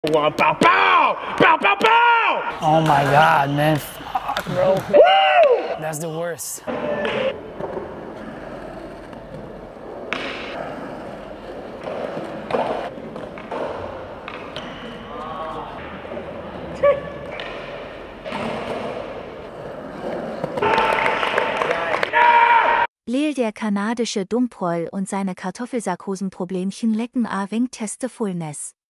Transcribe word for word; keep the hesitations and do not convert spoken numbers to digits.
Bow, bow, bow, bow, bow! Oh my God, man. Fuck, bro. Woo! That's the worst. Leel der kanadische Dumproll und seine Kartoffelsackhosen-Problemchen lecken a wenig Teste Fullness.